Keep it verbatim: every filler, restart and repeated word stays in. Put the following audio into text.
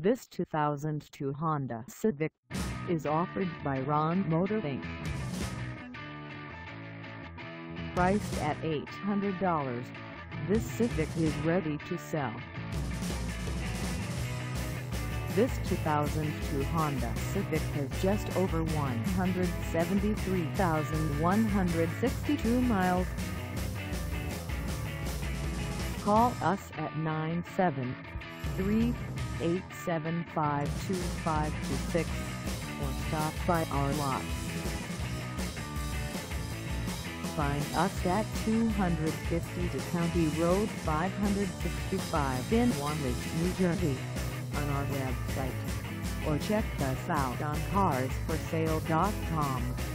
This two thousand two Honda Civic is offered by Ron Motor Incorporated. Priced at eight hundred dollars, this Civic is ready to sell. This two thousand two Honda Civic has just over one hundred seventy-three thousand one hundred sixty-two miles. Call us at nine seven three, eight seven five, two five two six or stop by our lot. Find us at two fifty County Road five sixty-five in Wantage, New Jersey, on our website, or check us out on cars for sale dot com.